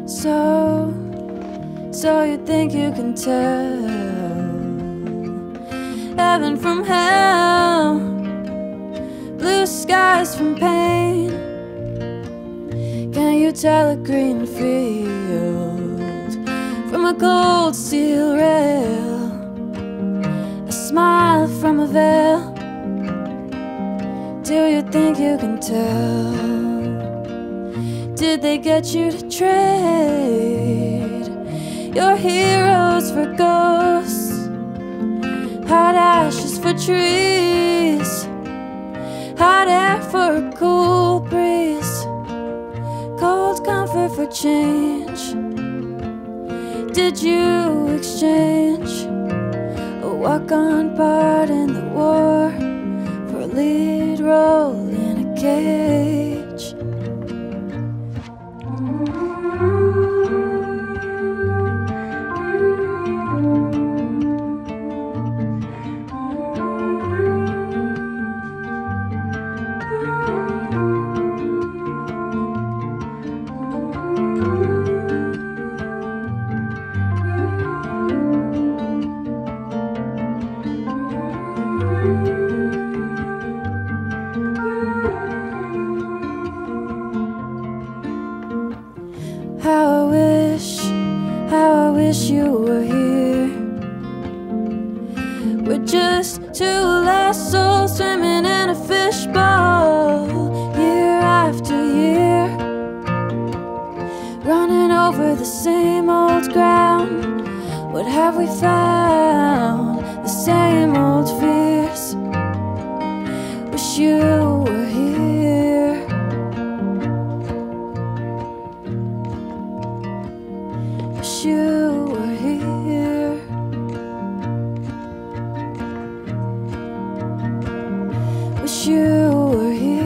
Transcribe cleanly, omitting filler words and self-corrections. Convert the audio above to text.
So you think you can tell heaven from hell, blue skies from pain? Can you tell a green field from a cold steel rail, a smile from a veil? Do you think you can tell? Did they get you to trade your heroes for ghosts, hot ashes for trees, hot air for a cool breeze, cold comfort for change? Did you exchange a walk-on part in the war for a lead role in a cage? How I wish you were here. We're just two lost souls swimming in a fishbowl, year after year, running over the same old ground. What have we found? The same old fears. Wish you were here. Wish you were here. Wish you were here.